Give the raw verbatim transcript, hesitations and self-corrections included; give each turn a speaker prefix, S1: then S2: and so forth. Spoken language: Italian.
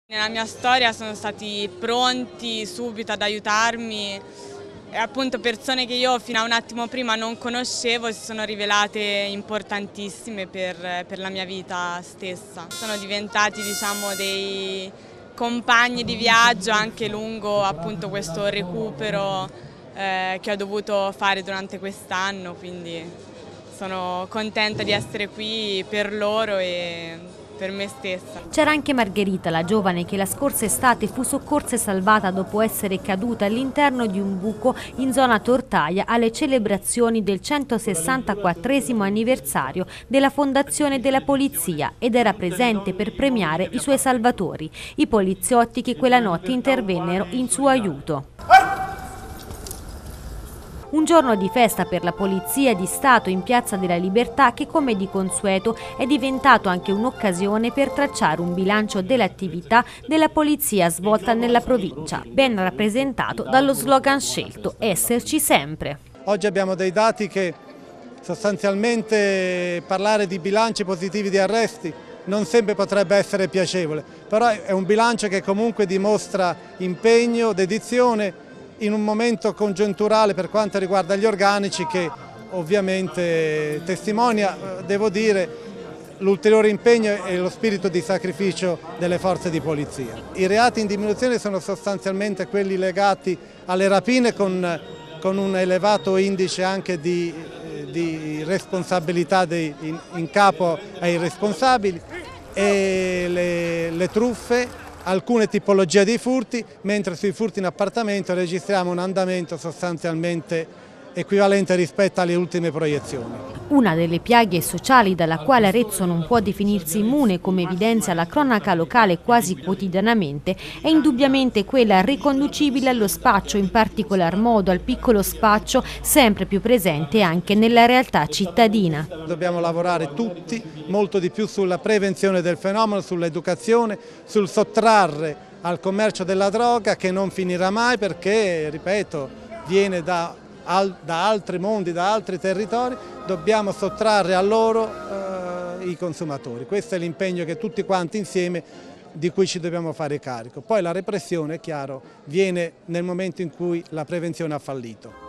S1: Nella mia storia sono stati pronti subito ad aiutarmi e appunto persone che io fino a un attimo prima non conoscevo si sono rivelate importantissime per, per la mia vita stessa. Sono diventati, diciamo, dei compagni di viaggio anche lungo appunto questo recupero eh, che ho dovuto fare durante quest'anno, quindi sono contenta di essere qui per loro e per me stessa.
S2: C'era anche Margherita, la giovane che la scorsa estate fu soccorsa e salvata dopo essere caduta all'interno di un buco in zona Tortaia alle celebrazioni del centosessantaquattresimo anniversario della fondazione della polizia ed era presente per premiare i suoi salvatori, i poliziotti che quella notte intervennero in suo aiuto. Un giorno di festa per la Polizia di Stato in Piazza della Libertà che, come di consueto, è diventato anche un'occasione per tracciare un bilancio dell'attività della Polizia svolta nella provincia, ben rappresentato dallo slogan scelto "Esserci sempre".
S3: Oggi abbiamo dei dati che sostanzialmente parlare di bilanci positivi di arresti non sempre potrebbe essere piacevole, però è un bilancio che comunque dimostra impegno, dedizione, in un momento congiunturale per quanto riguarda gli organici che ovviamente testimonia, devo dire, l'ulteriore impegno e lo spirito di sacrificio delle forze di polizia. I reati in diminuzione sono sostanzialmente quelli legati alle rapine con, con un elevato indice anche di, di responsabilità dei, in, in capo ai responsabili e le, le truffe, alcune tipologie di furti, mentre sui furti in appartamento registriamo un andamento sostanzialmente equivalente rispetto alle ultime proiezioni.
S2: Una delle piaghe sociali dalla quale Arezzo non può definirsi immune, come evidenzia la cronaca locale quasi quotidianamente, è indubbiamente quella riconducibile allo spaccio, in particolar modo al piccolo spaccio, sempre più presente anche nella realtà cittadina.
S3: Dobbiamo lavorare tutti molto di più sulla prevenzione del fenomeno, sull'educazione, sul sottrarre al commercio della droga che non finirà mai perché, ripeto, viene da da altri mondi, da altri territori, dobbiamo sottrarre a loro eh, i consumatori. Questo è l'impegno che tutti quanti insieme di cui ci dobbiamo fare carico. Poi la repressione, è chiaro, viene nel momento in cui la prevenzione ha fallito.